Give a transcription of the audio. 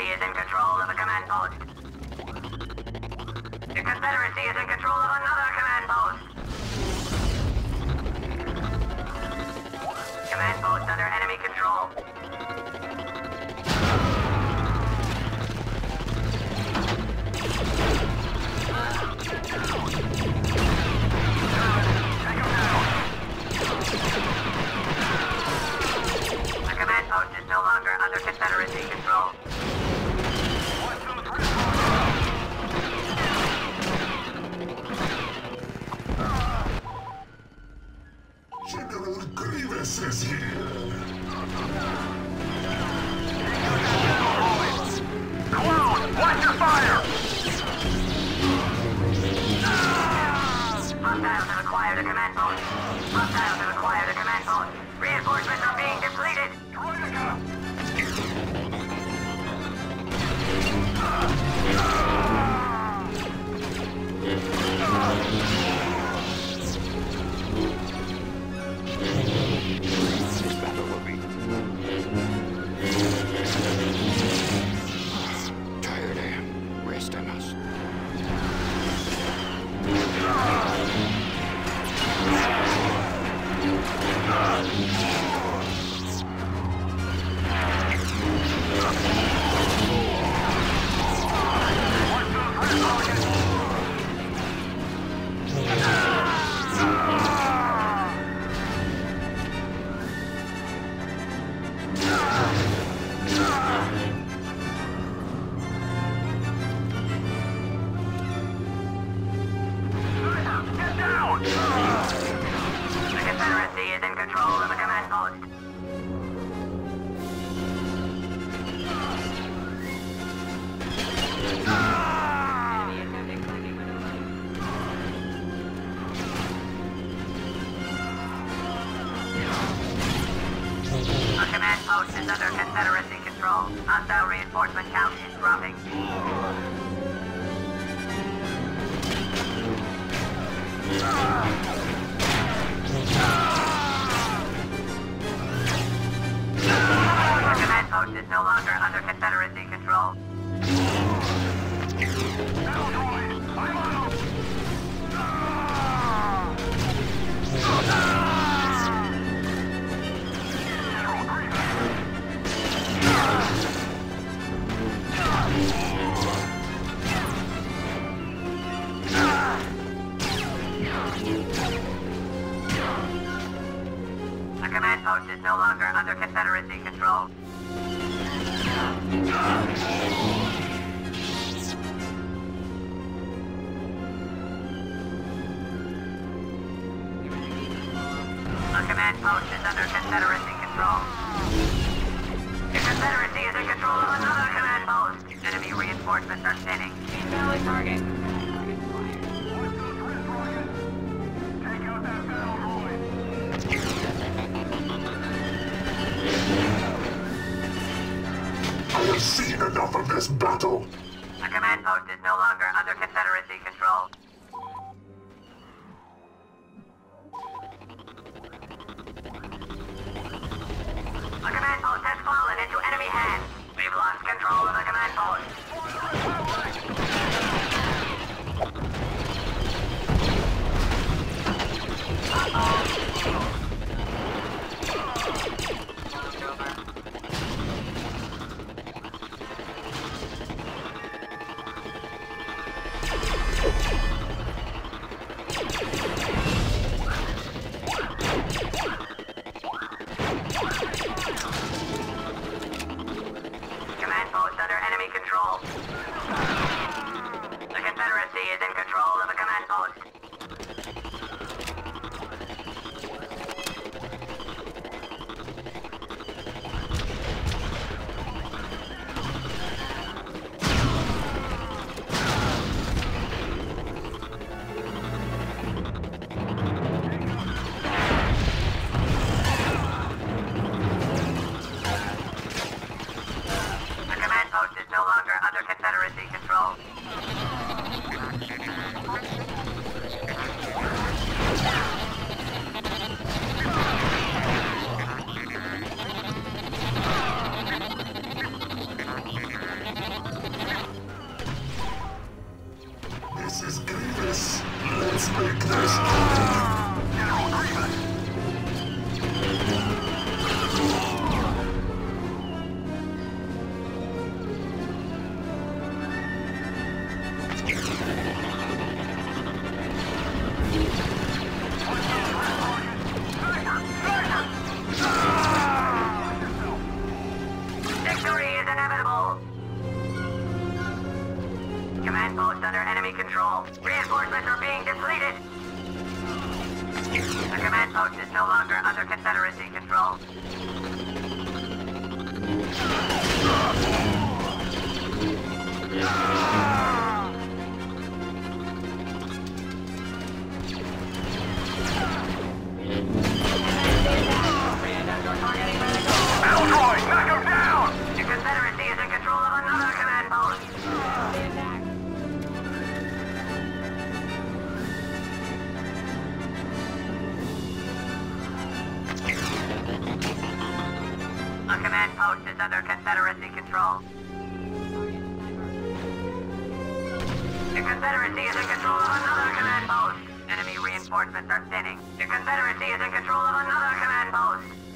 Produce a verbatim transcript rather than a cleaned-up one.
is in control of a command post. The Confederacy is in control of another command post. Command post under enemy control. The command post is no longer under Confederacy control. General Grievous is here. Clone, watch your fire! Hostiles have acquired a command post. Hostiles have acquired a command post. Reinforcements are being depleted. This battle will be tired. I am. Rest I must. The Confederacy is in control of a command post. A command post is under Confederacy control. Hostile reinforcement count is dropping. The command post is no longer under Confederacy control. The command post is no longer under Confederacy control. The command post is under Confederacy control. The Confederacy is in control of another command post. Enemy reinforcements are thinning. Valid target. I have seen enough of this battle. The command post is no longer under Confederacy control. The command post has fallen into enemy hands. We've lost control of the command post. Command post under enemy control. The Confederacy is in control of a command post. The command post is no longer under Confederacy control. command post under enemy control. Reinforcements are being depleted. The command post is no longer under Confederacy control. Altroid, knock him down! The Confederacy is in control of another command post. A command post is under Confederacy control. The Confederacy is in control of another command post. Enemy reinforcements are thinning. The Confederacy is in control of another command post.